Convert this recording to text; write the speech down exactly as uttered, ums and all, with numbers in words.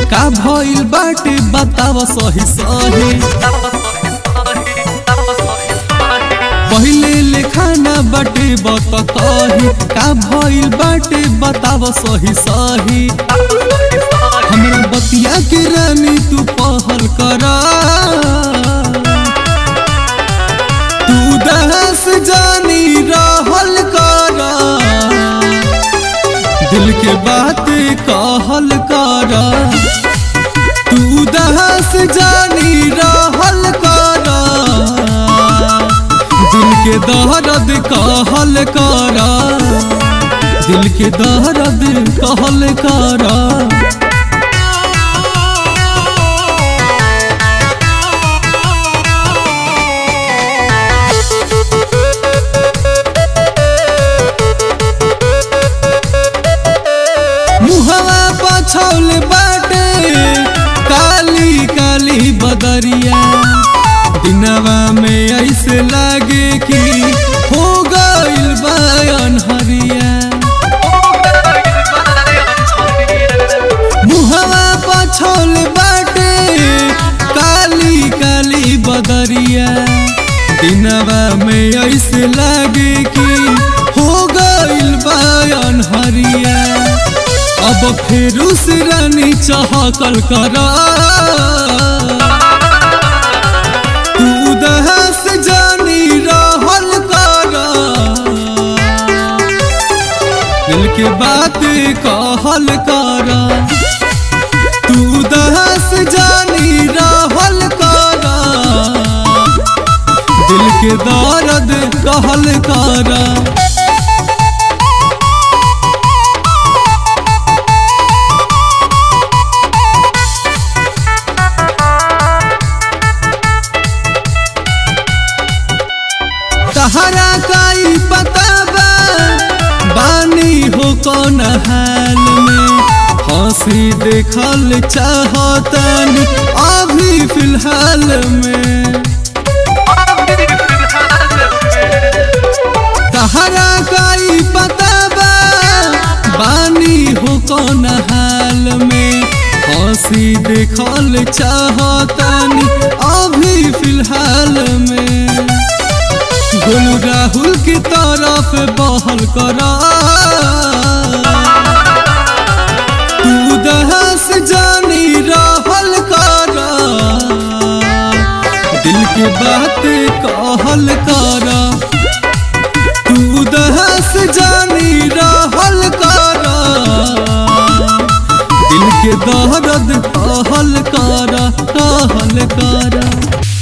का भइल बाटे बताव सही सही पहिले लेखाना बाटे बताही का भइल बाटे बताव सही सही हमरा बतिया के रानी तू पहल करा तू दहस जानी रहल करा दिल के बात कहल करा तू दहस जानी रहल करा दिल के दर्द कहल करा दिल के दर्द कहल करा मुहवा पछौल बाटे काली काली बदरिया दिनवा में ऐसे लागे कि हो गइल बयान हरिया मुहवा पछौल बाटे काली काली बदरिया दिनवा में ऐसे लागे कि हो गइल बयान हरिया अब फिर उस रानी चहकल करा तू दहस जानी रहल करा दिल के बात कहल करा तू दहस जानी रहल करा दिल के दर्द कहल करा तहरा काई पता बा बानी हो कौन हाल में हंसी देखल चाहतन अभी फिलहाल में तहरा काई पता बा बानी हो कौन हाल में हंसी देखल चाहतन अभी फिलहाल में गोलू राहुल की तरफ बहल करा तू दहस जानी रहल करा दिल के बात कहल करा तू दहस जानी रहल करा दिल के दर्द कहल करा कहल करा।